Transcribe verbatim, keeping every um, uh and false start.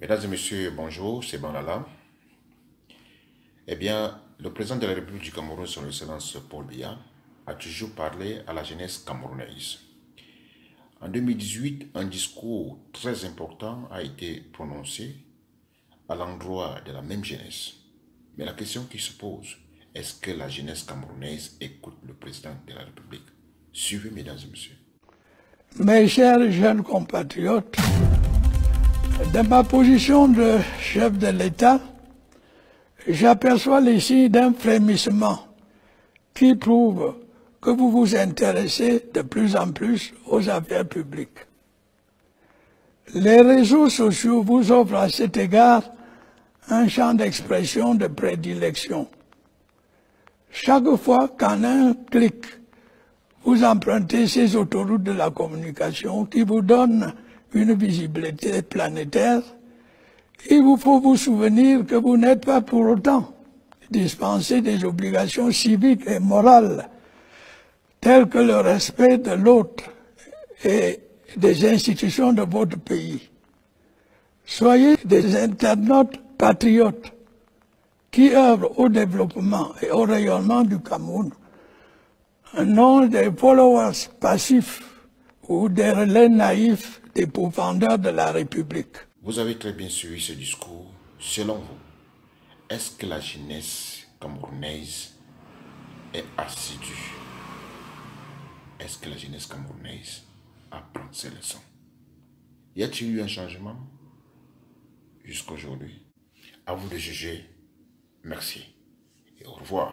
Mesdames et messieurs, bonjour, c'est Banala. Eh bien, le président de la République du Cameroun, son Excellence Paul Biya, a toujours parlé à la jeunesse camerounaise. En deux mille dix-huit, un discours très important a été prononcé à l'endroit de la même jeunesse. Mais la question qui se pose, est-ce que la jeunesse camerounaise écoute le président de la République? Suivez, mesdames et messieurs. Mes chers jeunes compatriotes, dans ma position de chef de l'État, j'aperçois les signes d'un frémissement qui prouve que vous vous intéressez de plus en plus aux affaires publiques. Les réseaux sociaux vous offrent à cet égard un champ d'expression de prédilection. Chaque fois qu'en un clic, vous empruntez ces autoroutes de la communication qui vous donnent une visibilité planétaire, il vous faut vous souvenir que vous n'êtes pas pour autant dispensé des obligations civiques et morales, telles que le respect de l'autre et des institutions de votre pays. Soyez des internautes patriotes qui œuvrent au développement et au rayonnement du Cameroun, non des followers passifs ou des relais naïfs des pourfendeurs de la République. Vous avez très bien suivi ce discours. Selon vous, est-ce que la jeunesse camerounaise est assidue? Est-ce que la jeunesse camerounaise apprend ses leçons? Y a-t-il eu un changement jusqu'aujourd'hui? À vous de juger. Merci et au revoir.